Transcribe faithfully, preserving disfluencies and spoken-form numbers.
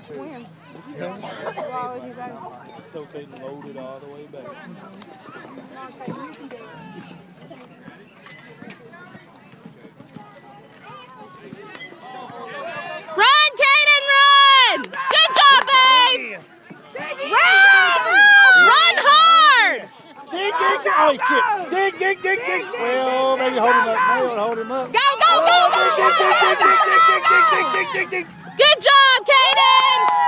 Twin. Yeah. Well, he's like, It's okay to load it all the way back. Run, Kaydon, run! Good job, babe! Run! Run hard! Dig, dig, dig! Oh, shit! Dig, dig, dig, dig! Well, maybe hold him up. Maybe hold him up. Go, go, go, go, go, go, go, go, go, go, go! Good job, Kaydon!